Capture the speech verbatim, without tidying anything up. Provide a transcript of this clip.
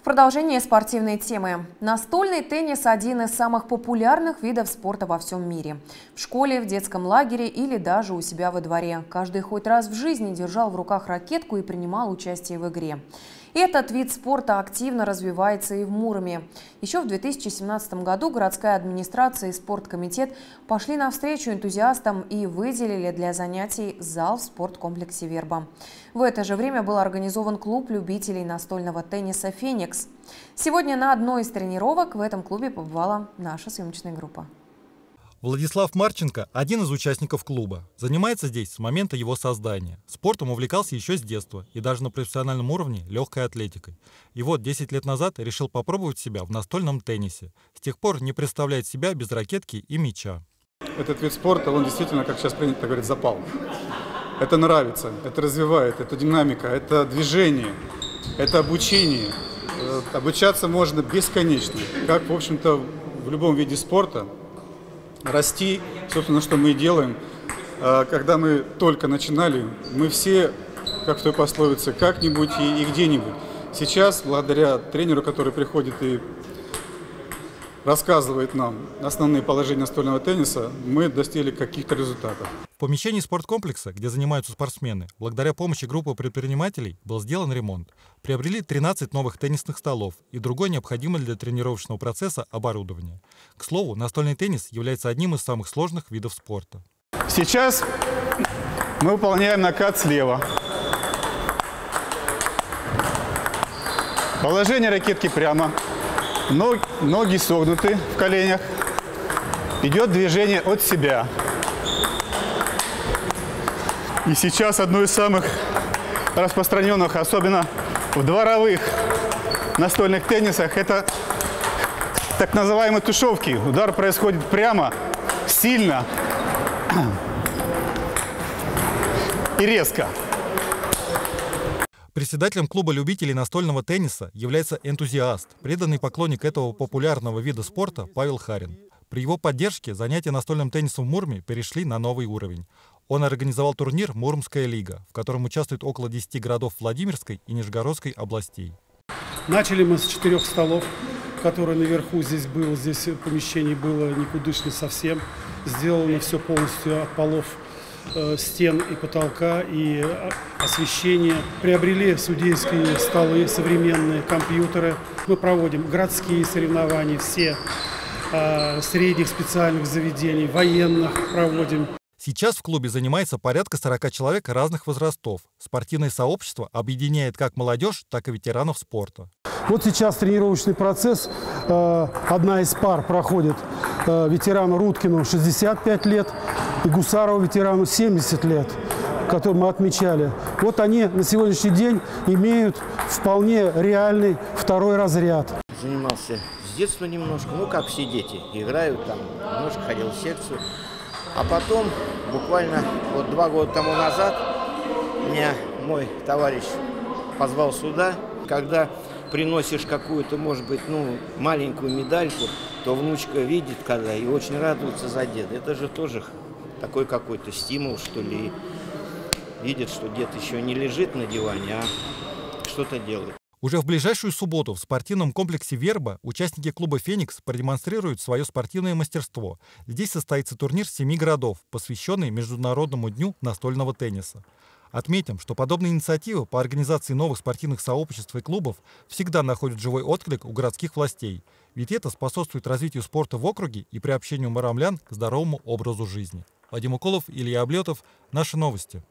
В продолжение спортивной темы. Настольный теннис – один из самых популярных видов спорта во всем мире. В школе, в детском лагере или даже у себя во дворе. Каждый хоть раз в жизни держал в руках ракетку и принимал участие в игре. Этот вид спорта активно развивается и в Муроме. Еще в две тысячи семнадцатом году городская администрация и спорткомитет пошли навстречу энтузиастам и выделили для занятий зал в спорткомплексе «Верба». В это же время был организован клуб любителей настольного тенниса «Феникс». Сегодня на одной из тренировок в этом клубе побывала наша съемочная группа. Владислав Марченко – один из участников клуба. Занимается здесь с момента его создания. Спортом увлекался еще с детства и даже на профессиональном уровне легкой атлетикой. И вот десять лет назад решил попробовать себя в настольном теннисе. С тех пор не представляет себя без ракетки и мяча. Этот вид спорта, он действительно, как сейчас принято говорить, запал. Это нравится, это развивает, это динамика, это движение, это обучение. Обучаться можно бесконечно, как, в общем-то, в любом виде спорта. Расти, собственно, что мы и делаем. Когда мы только начинали, мы все, как в той пословице, как-нибудь и, и где-нибудь. Сейчас, благодаря тренеру, который приходит и рассказывает нам основные положения настольного тенниса, мы достигли каких-то результатов. В помещении спорткомплекса, где занимаются спортсмены, благодаря помощи группы предпринимателей был сделан ремонт. Приобрели тринадцать новых теннисных столов и другое необходимое для тренировочного процесса оборудование. К слову, настольный теннис является одним из самых сложных видов спорта. Сейчас мы выполняем накат слева. Положение ракетки прямо. Ноги согнуты в коленях. Идет движение от себя. И сейчас одно из самых распространенных, особенно в дворовых настольных теннисах, это так называемые тушевки. Удар происходит прямо, сильно и резко. Председателем клуба любителей настольного тенниса является энтузиаст, преданный поклонник этого популярного вида спорта Павел Харин. При его поддержке занятия настольным теннисом в Муроме перешли на новый уровень. Он организовал турнир «Муромская лига», в котором участвует около десяти городов Владимирской и Нижегородской областей. Начали мы с четырех столов, которые наверху здесь было. Здесь помещение было никудышно совсем. Сделано все полностью от полов, стен и потолка, и освещение. Приобрели судейские столы, современные компьютеры. Мы проводим городские соревнования, все средних специальных заведений, военных проводим. Сейчас в клубе занимается порядка сорока человек разных возрастов. Спортивное сообщество объединяет как молодежь, так и ветеранов спорта. Вот сейчас тренировочный процесс. Одна из пар проходит ветерану Рудкину шестьдесят пять лет и Гусарову ветерану семьдесят лет, который мы отмечали. Вот они на сегодняшний день имеют вполне реальный второй разряд. Занимался с детства немножко, ну как все дети, играют там, немножко ходил в секцию. А потом, буквально вот два года тому назад, меня мой товарищ позвал сюда. Когда приносишь какую-то, может быть, ну, маленькую медальку, то внучка видит, когда, и очень радуется за деда. Это же тоже такой какой-то стимул, что ли. Видит, что дед еще не лежит на диване, а что-то делает. Уже в ближайшую субботу в спортивном комплексе «Верба» участники клуба «Феникс» продемонстрируют свое спортивное мастерство. Здесь состоится турнир семи городов, посвященный Международному дню настольного тенниса. Отметим, что подобные инициативы по организации новых спортивных сообществ и клубов всегда находят живой отклик у городских властей. Ведь это способствует развитию спорта в округе и приобщению муромлян к здоровому образу жизни. Вадим Уколов, Илья Облетов. Наши новости.